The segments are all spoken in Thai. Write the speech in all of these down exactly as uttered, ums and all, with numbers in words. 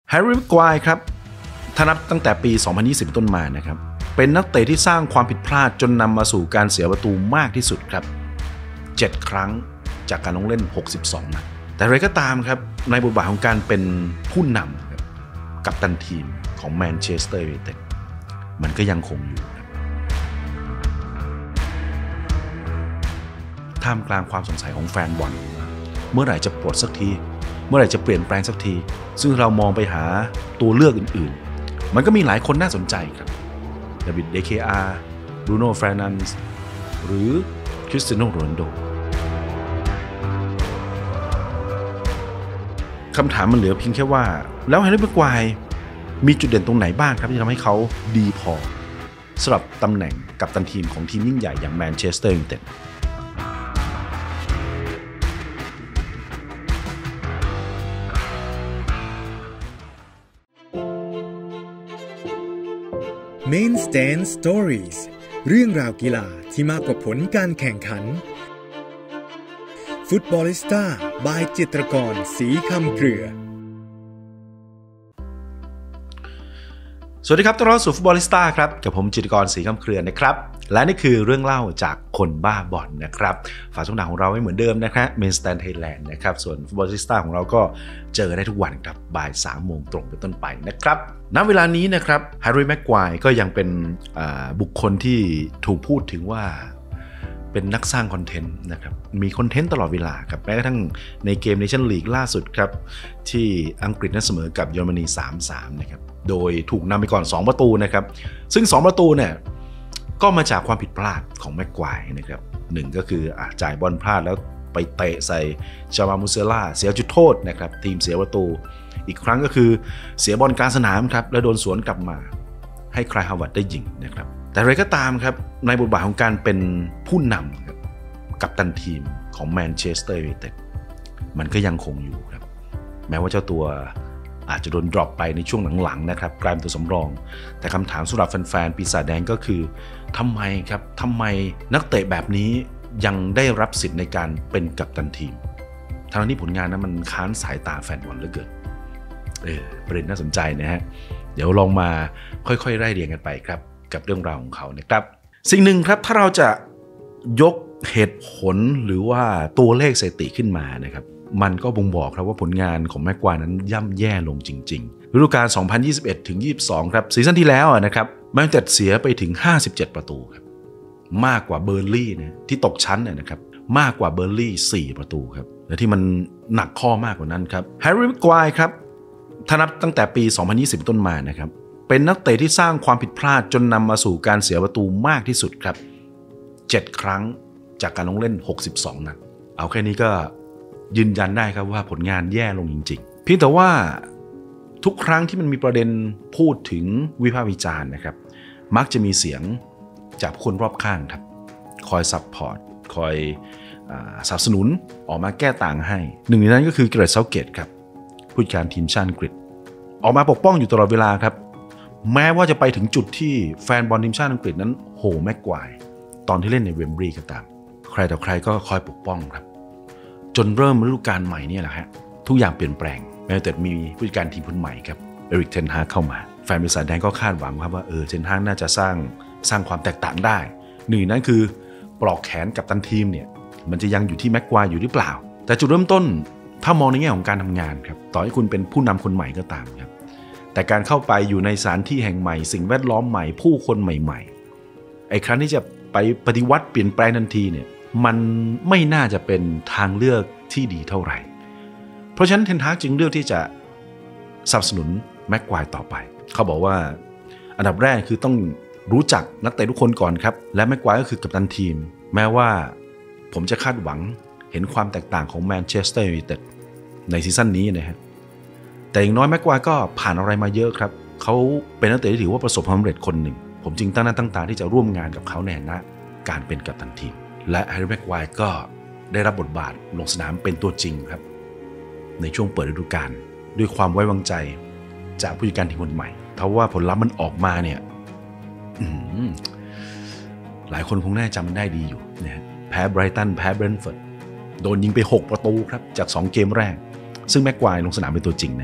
แฮร์รี่ แม็กควายครับถ้านับตั้งแต่ปี สองพันยี่สิบ ต้นมานะครับเป็นนักเตะที่สร้างความผิดพลาดจนนำมาสู่การเสียประตูมากที่สุดครับเจ็ดครั้งจากการลงเล่นหกสิบสองนัดแต่อะไรก็ตามครับในบทบาทของการเป็นผู้นำครับกัปตันทีมของแมนเชสเตอร์ยูไนเต็ดมันก็ยังคงอยู่ครับท่ามกลางความสงสัยของแฟนบอลเมื่อไหร่จะปลดสักทีเมื่อไหร่จะเปลี่ยนแปลงสักทีซึ่งเรามองไปหาตัวเลือกอื่นๆมันก็มีหลายคนน่าสนใจครับเดวิด เด เค อาร์ บรูโน่ เฟร์นันด์หรือคริสเตียโน โรนัลโดคำถามมันเหลือเพียงแค่ว่าแล้วแฮร์รี่ แม็กควายมีจุดเด่นตรงไหนบ้างครับที่ทำให้เขาดีพอสำหรับตำแหน่งกัปตันทีมของทีมยิ่งใหญ่อย่างแมนเชสเตอร์ยูไนเต็ด Main Stand Stories เรื่องราวกีฬาที่มากกว่าผลการแข่งขัน Footballista by จิตรกรศรีคำเครือสวัสดีครับต้อนรับสู่ Footballista ครับกับผมจิตรกรศรีคำเครือนะครับและนี่คือเรื่องเล่าจากคนบ้าบอลนะครับฝากช่องทางของเราไว้เหมือนเดิมนะครับ Main Stand Thailand นะครับส่วน Footballista ของเราก็เจอได้ทุกวันครับบ่ายสามโมงตรงเป็นต้นไปนะครับณเวลานี้นะครับแฮร์รี่ แม็กควายก็ยังเป็นบุคคลที่ถูกพูดถึงว่าเป็นนักสร้างคอนเทนต์นะครับมีคอนเทนต์ตลอดเวลาครับแม้กระทั่งในเกมเนชั่นลีกล่าสุดครับที่อังกฤษนั้นเสมอกับเยอรมนี สามสาม นะครับโดยถูกนำไปก่อนสองประตูนะครับซึ่งสองประตูเนี่ยก็มาจากความผิดพลาดของแม็กควายนะครับหนึ่งก็คือจ่ายบอลพลาดแล้วไปเตะใส่จามามูเซล่าเสียจุดโทษนะครับทีมเสียประตูอีกครั้งก็คือเสียบอลกลางสนามครับแล้วโดนสวนกลับมาให้คลายฮาวาร์ดได้ยิงนะครับแต่อะไรก็ตามครับในบทบาทของการเป็นผู้นำครับกัปตันทีมของแมนเชสเตอร์ยูไนเต็ดมันก็ยังคงอยู่ครับแม้ว่าเจ้าตัวอาจจะโดนดรอปไปในช่วงหลังๆนะครับกลายเป็นตัวสำรองแต่คำถามสำหรับแฟนๆปีศาจแดงก็คือทำไมครับทำไมนักเตะแบบนี้ยังได้รับสิทธิ์ในการเป็นกัปตันทีมทั้งที่ผลงานนั้นมันค้านสายตาแฟนบอลเหลือเกินเออประเด็นน่าสนใจนะฮะเดี๋ยวลองมาค่อยๆไล่เรียงกันไปครับกับเรื่องราวของเขานะครับสิ่งหนึ่งครับถ้าเราจะยกเหตุผลหรือว่าตัวเลขสถิติขึ้นมานะครับมันก็บ่งบอกครับว่าผลงานของแม็กควายนั้นย่ำแย่ลงจริงๆฤดูกาล สองพันยี่สิบเอ็ดถึงยี่สิบสอง ครับซีซั่นที่แล้วนะครับแมนเชสเตอร์เสียไปถึงห้าสิบเจ็ดประตูครับมากกว่าเบอร์ลี่นะที่ตกชั้นนะครับมากกว่าเบอร์ลี่สี่ประตูครับและที่มันหนักข้อมากกว่านั้นครับแฮร์รี่ แม็กควายครับถ้านับตั้งแต่ปี สองพันยี่สิบ ต้นมานะครับเป็นนักเตะที่สร้างความผิดพลาดจนนำมาสู่การเสียประตูมากที่สุดครับเจ็ดครั้งจากการลงเล่นหกสิบสองนัดเอาแค่นี้ก็ยืนยันได้ครับว่าผลงานแย่ลงจริงๆเพียงแต่ว่าทุกครั้งที่มันมีประเด็นพูดถึงวิพากษ์วิจารณ์นะครับมักจะมีเสียงจากคนรอบข้างครับคอยซัพพอร์ตคอยสนับสนุนออกมาแก้ต่างให้หนึ่งในนั้นก็คือเกรท เซาท์เกตครับผู้จัดการทีมชาติอังกฤษออกมาปกป้องอยู่ตลอดเวลาครับแม้ว่าจะไปถึงจุดที่แฟนบอลทีมชาติอังกฤษนั้นโห่แม็กควายตอนที่เล่นในเวมบลีย์ก็ตามใครต่อใครก็คอยปกป้องครับจนเริ่มฤดูกาลใหม่นี่แหละฮะทุกอย่างเปลี่ยนแปลงแม้แต่มีผู้จัดการทีมคนใหม่ครับเอริก เทนฮากเข้ามาแฟนปีศาจแดงก็คาดหวังครับว่าเออเทนฮากน่าจะสร้างสร้างความแตกต่างได้หนึ่งนั้นคือปลอกแขนกัปตันทีมเนี่ยมันจะยังอยู่ที่แม็กควายอยู่หรือเปล่าแต่จุดเริ่มต้นถ้ามองในแง่ของการทำงานครับต่อให้คุณเป็นผู้นำคนใหม่ก็ตามครับแต่การเข้าไปอยู่ในสถานที่แห่งใหม่สิ่งแวดล้อมใหม่ผู้คนใหม่ๆไอ้ครั้งที่จะไปปฏิวัติเปลี่ยนแปลงทันทีเนี่ยมันไม่น่าจะเป็นทางเลือกที่ดีเท่าไหร่เพราะฉะนั้นเทนฮากจึงเลือกที่จะสนับสนุนแม็กควายต่อไปเขาบอกว่าอันดับแรกคือต้องรู้จักนักเตะทุกคนก่อนครับและแม็กควายก็คือกัปตันทีมแม้ว่าผมจะคาดหวังเห็นความแตกต่างของแมนเชสเตอร์ยูไนเต็ดในซีซั่นนี้นะฮะแต่อย่างน้อยแม็กควายก็ผ่านอะไรมาเยอะครับเขาเป็นนักเตะที่ถือว่าประสบความสำเร็จคนหนึ่งผมจึงตั้งหน้าตั้งตาที่จะร่วมงานกับเขาในฐานะการเป็นกัปตันทีมและแฮร์รี่ แม็กควายก็ได้รับบทบาทลงสนามเป็นตัวจริงครับในช่วงเปิดฤดูกาลด้วยความไว้วางใจจากผู้จัดการทีมคนใหม่เพราะว่าผลลัพธ์มันออกมาเนี่ยหลายคนคงน่าจำมันได้ดีอยู่นะแพ้ไบรตันแพ้เบรนท์ฟอร์ดโดนยิงไปหกประตูครับจากสองเกมแรกซึ่งแม็กควายลงสนามเป็นตัวจริงนะ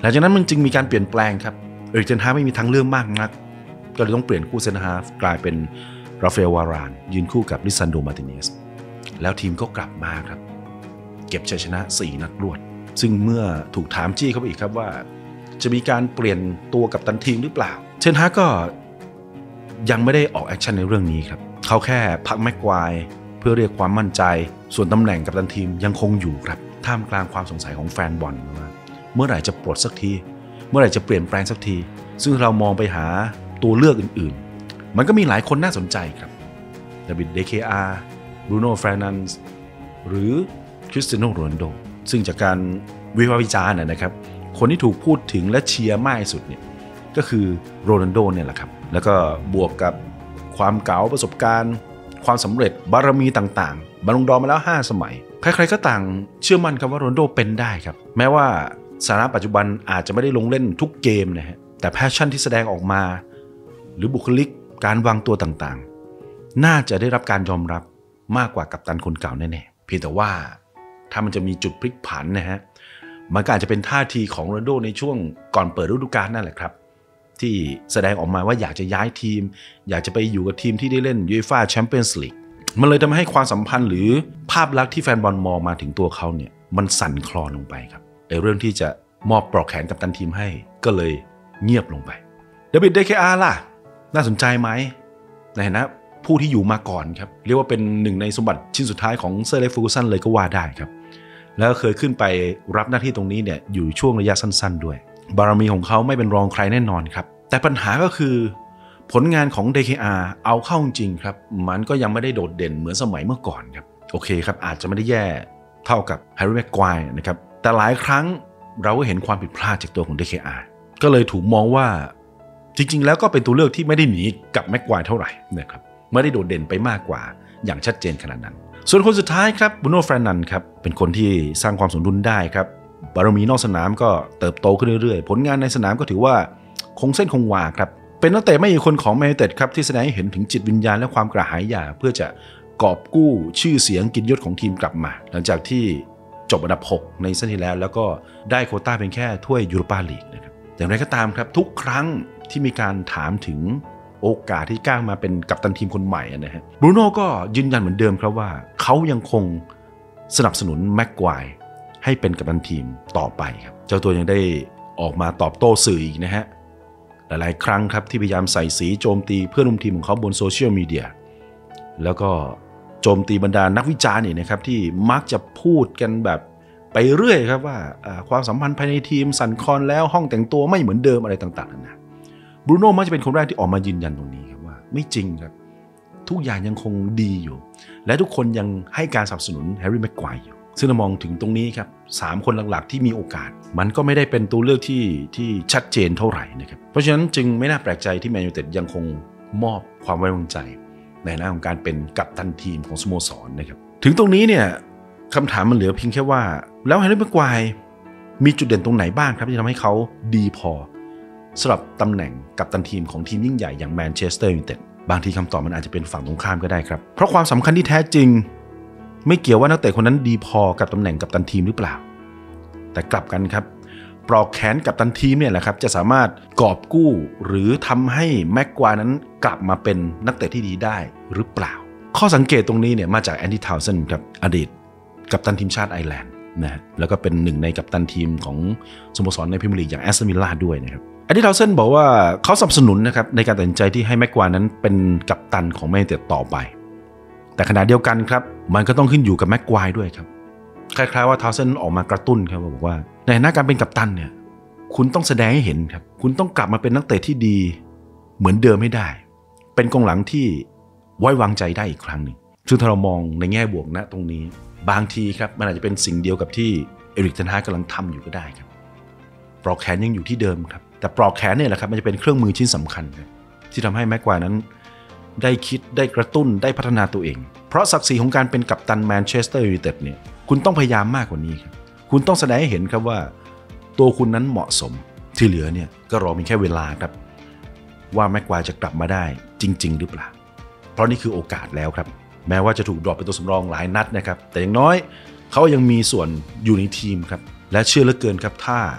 หลังจากนั้นมันจึงมีการเปลี่ยนแปลงครับเอริกเทนฮากไม่มีทางเลือกมากนักก็เลยต้องเปลี่ยนคู่เซนเตอร์ฮาล์ฟกลายเป็นราฟาเอลวารานยืนคู่กับลิซันโดมาร์ติเนสแล้วทีมก็กลับมาครับเก็บชัยชนะสี่นัดรวดซึ่งเมื่อถูกถามจี้เข้าไปอีกครับว่าจะมีการเปลี่ยนตัวกัปตันทีมหรือเปล่าเทนฮากก็ยังไม่ได้ออกแอคชั่นในเรื่องนี้ครับเขาแค่พักแม็กควายเพื่อเรียกความมั่นใจส่วนตำแหน่งกัปตันทีมยังคงอยู่ครับท่ามกลางความสงสัยของแฟนบอลว่าเมื่อไหร่จะปลดสักทีเมื่อไหร่จะเปลี่ยนแปลงสักทีซึ่งเรามองไปหาตัวเลือกอื่นๆมันก็มีหลายคนน่าสนใจครับดาวิดเดเคอาร์บรูโน่เฟรนันส์หรือคริสเตียโนโรนัลโดซึ่งจากการวิพากษ์วิจารณ์นะครับคนที่ถูกพูดถึงและเชียร์มากที่สุดเนี่ยก็คือโรนัลโดเนี่ยแหละครับแล้วก็บวกกับความเก๋าประสบการณ์ความสำเร็จบารมีต่างๆบอลลงดอร์มาแล้วห้าสมัยใครๆก็ต่างเชื่อมั่นครับว่าโรนัลโดเป็นได้ครับแม้ว่าสถานะปัจจุบันอาจจะไม่ได้ลงเล่นทุกเกมนะฮะแต่แพชชั่นที่แสดงออกมาหรือบุคลิกการวางตัวต่างๆน่าจะได้รับการยอมรับมากกว่ากัปตันคนเก่าแน่ๆเพียงแต่ว่าถ้ามันจะมีจุดพลิกผันนะฮะมันก็อาจจะเป็นท่าทีของโรนัลโดในช่วงก่อนเปิดฤดูกาลนั่นแหละครับที่แสดงออกมาว่าอยากจะย้ายทีมอยากจะไปอยู่กับทีมที่ได้เล่นยูเอฟ่าแชมเปี้ยนส์ลีกมันเลยทำให้ความสัมพันธ์หรือภาพลักษณ์ที่แฟนบอลมองมาถึงตัวเขาเนี่ยมันสั่นคลอนลงไปครับไอ้เรื่องที่จะมอบปลอกแขนกัปตันทีมให้ก็เลยเงียบลงไปเดวิดเดเคอาร์ล่ะน่าสนใจไหมในฐานะผู้ที่อยู่มาก่อนครับเรียกว่าเป็นหนึ่งในสมบัติชิ้นสุดท้ายของเซอร์เล็กซ์เฟอร์กูสันเลยก็ว่าได้ครับแล้วเคยขึ้นไปรับหน้าที่ตรงนี้เนี่ยอยู่ช่วงระยะสั้นๆด้วยบารมีของเขาไม่เป็นรองใครแน่นอนครับแต่ปัญหาก็คือผลงานของ ดี เค อาร์ เอาเข้าจริงครับมันก็ยังไม่ได้โดดเด่นเหมือนสมัยเมื่อก่อนครับโอเคครับอาจจะไม่ได้แย่เท่ากับแฮร์รี่แม็กควายนะครับแต่หลายครั้งเราก็เห็นความผิดพลาดจากตัวของ ดี เค อาร์ ก็เลยถูกมองว่าจริงๆแล้วก็เป็นตัวเลือกที่ไม่ได้หนีกับแม็กควายเท่าไหร่นะครับไม่ได้โดดเด่นไปมากกว่าอย่างชัดเจนขนาดนั้นส่วนคนสุดท้ายครับบรูโน่เฟรนันด์ครับเป็นคนที่สร้างความสมดุลได้ครับบารมีนอกสนามก็เติบโตขึ้นเรื่อยๆผลงานในสนามก็ถือว่าคงเส้นคงวาครับเป็นนักเตะไม่กี่คนของแมนยูไนเต็ดครับที่แสดงให้เห็นถึงจิตวิญญาณและความกระหายอยากเพื่อจะกอบกู้ชื่อเสียงกินยศของทีมกลับมาหลังจากที่จบอันดับหกในซีซั่นที่แล้วแล้วก็ได้โควต้าเป็นแค่ถ้วยยูโรปาลีกนะครับอย่างไรก็ตามครับทุกครั้งที่มีการถามถึงโอกาสที่ก้าวมาเป็นกัปตันทีมคนใหม่นะฮะบรูโน่ก็ยืนยันเหมือนเดิมครับว่าเขายังคงสนับสนุนแม็กควายให้เป็นกัปตันทีมต่อไปครับเจ้าตัวยังได้ออกมาตอบโต้สื่ออีกนะฮะหลายๆครั้งครับที่พยายามใส่สีโจมตีเพื่อนร่วมทีมของเขาบนโซเชียลมีเดียแล้วก็โจมตีบรรดานักวิจารณ์นี่นะครับที่มักจะพูดกันแบบไปเรื่อยครับว่าความสัมพันธ์ภายในทีมสั่นคลอนแล้วห้องแต่งตัวไม่เหมือนเดิมอะไรต่างๆนะบรูโน่มักจะเป็นคนแรกที่ออกมายืนยันตรงนี้ครับว่าไม่จริงครับทุกอย่างยังคงดีอยู่และทุกคนยังให้การสนับสนุนแฮร์รี่แม็กควายอยู่ซึ่งเรามองถึงตรงนี้ครับสามคนหลักๆที่มีโอกาสมันก็ไม่ได้เป็นตัวเลือกที่ที่ชัดเจนเท่าไหร่นะครับเพราะฉะนั้นจึงไม่น่าแปลกใจที่แมนยูไนเต็ดยังคงมอบความไว้วางใจในหน้าของการเป็นกัปตันทีมของสโมสรนะครับถึงตรงนี้เนี่ยคำถามมันเหลือเพียงแค่ว่าแล้วแฮร์รี่แม็กควายมีจุดเด่นตรงไหนบ้างครับที่ทำให้เขาดีพอสำหรับตำแหน่งกัปตันทีมของทีมยิ่งใหญ่อย่างแมนเชสเตอร์ยูไนเต็ดบางทีคำตอบมันอาจจะเป็นฝั่งตรงข้ามก็ได้ครับเพราะความสำคัญที่แท้จริงไม่เกี่ยวว่านักเตะคนนั้นดีพอกับตำแหน่งกัปตันทีมหรือเปล่าแต่กลับกันครับปลอกแขนกัปตันทีมเนี่ยแหละครับจะสามารถกอบกู้หรือทำให้แม็กควายนั้นกลับมาเป็นนักเตะที่ดีได้หรือเปล่าข้อสังเกตตรงนี้เนี่ยมาจากแอนดี้ทาวเซนด์ครับอดีตกัปตันทีมชาติไอร์แลนด์นะฮะแล้วก็เป็นหนึ่งในกัปตันทีมของสโมสรในพรีเมียร์ลีกอย่างแอสตันวิลล่าด้วยนะครับแอนดี้ทาวเซนด์บอกว่าเขาสนับสนุนนะครับในการตัดสินใจที่ให้แม็กควายนั้นเป็นกัปตันของแมนยูไนเต็ดต่อไปแต่ขณะเดียวกันครับมันก็ต้องขึ้นอยู่กับแม็กควายด้วยครับคล้ายๆว่าทาวเซนด์ออกมากระตุ้นครับบอกว่าในฐานะการเป็นกัปตันเนี่ยคุณต้องแสดงให้เห็นครับคุณต้องกลับมาเป็นนักเตะที่ดีเหมือนเดิมให้ได้เป็นกองหลังที่ไว้วางใจได้อีกครั้งหนึ่งซึ่งถ้าเรามองในแง่บวกนะตรงนี้บางทีครับมันอาจจะเป็นสิ่งเดียวกับที่เอริกเทนฮากกำลังทำอยู่ก็ได้ครับปลอกแขนยังอยู่ที่เดิมครับแต่ปลอกแขนเนี่ยแหละครับมันจะเป็นเครื่องมือชิ้นสำคัญครับที่ทำให้แม็กควายนั้นได้คิดได้กระตุ้นได้พัฒนาตัวเองเพราะศักดิ์ศรีของการเป็นกัปตันแมนเชสเตอร์ยูไนเต็ดเนี่ยคุณต้องพยายามมากกว่านี้ครับคุณต้องแสดงให้เห็นครับว่าตัวคุณนั้นเหมาะสมที่เหลือเนี่ยก็รอมีแค่เวลาครับว่าแม็กควายจะกลับมาได้จริงๆหรือเปล่าเพราะนี่คือโอกาสแล้วครับแม้ว่าจะถูกดรอปเป็นตัวสำรองหลายนัดนะครับแต่อย่างน้อยเขายังมีส่วนอยู่ในทีมครับและเชื่อเหลือเกินครับถ้า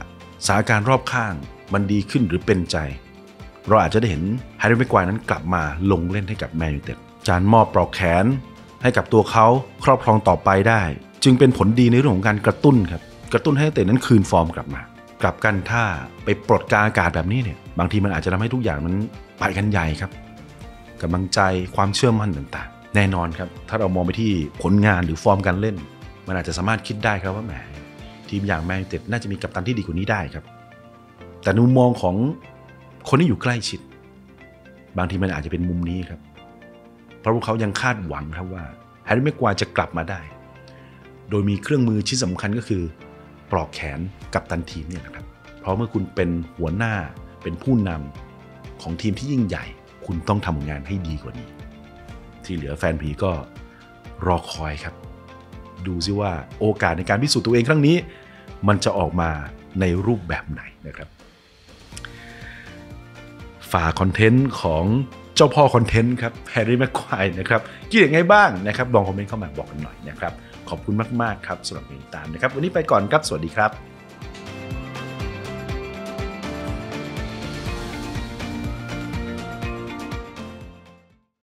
สถานการณ์รอบข้างมันดีขึ้นหรือเป็นใจเราอาจจะได้เห็นแฮร์รี่ แม็กไกวร์นั้นกลับมาลงเล่นให้กับแมนยูไนเต็ดการมอบปลอกแขนให้กับตัวเขาครอบครองต่อไปได้จึงเป็นผลดีในเรื่องของการกระตุ้นครับกระตุ้นให้นักเตะนั้นคืนฟอร์มกลับมากลับกันถ้าไปปลดกลางอากาศแบบนี้เนี่ยบางทีมันอาจจะทำให้ทุกอย่างมันไปกันใหญ่ครับกำลังใจความเชื่อมั่นต่างๆแน่นอนครับถ้าเรามองไปที่ผลงานหรือฟอร์มการเล่นมันอาจจะสามารถคิดได้ครับว่าแหมทีมอย่างแมนยูไนเต็ดน่าจะมีกัปตันที่ดีกว่านี้ได้ครับแต่มุมมองของคนที่อยู่ใกล้ชิดบางทีมันอาจจะเป็นมุมนี้ครับเพราะพวกเขายังคาดหวังครับว่าแฮร์รี่ แม็กไกวร์จะกลับมาได้โดยมีเครื่องมือชิ้นสำคัญก็คือปลอกแขนกัปตันทีมเนี่ยนะครับเพราะเมื่อคุณเป็นหัวหน้าเป็นผู้นำของทีมที่ยิ่งใหญ่คุณต้องทำงานให้ดีกว่านี้ที่เหลือแฟนผีก็รอคอยครับดูซิว่าโอกาสในการพิสูจน์ตัวเองครั้งนี้มันจะออกมาในรูปแบบไหนนะครับฝากคอนเทนต์ของเจ้าพ่อคอนเทนต์ครับแฮร์รี่ แม็กไกวร์นะครับคิดยังไงบ้างนะครับลองคอมเมนต์เข้ามาบอกกันหน่อยนะครับขอบคุณมากๆครับสำหรับการติดตามนะครับวันนี้ไปก่อนครับสวัสดีครับ